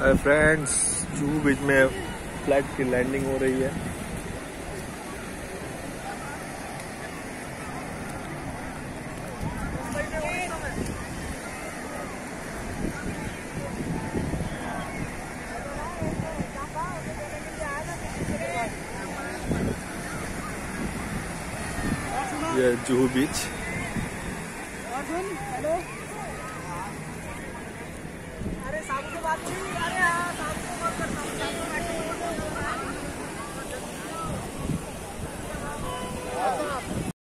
Friends, Juhu बीच में flight की landing हो रही है। ये जुहू बीच। अरे सामने बात नहीं, अरे हाँ सामने बात करता हूँ।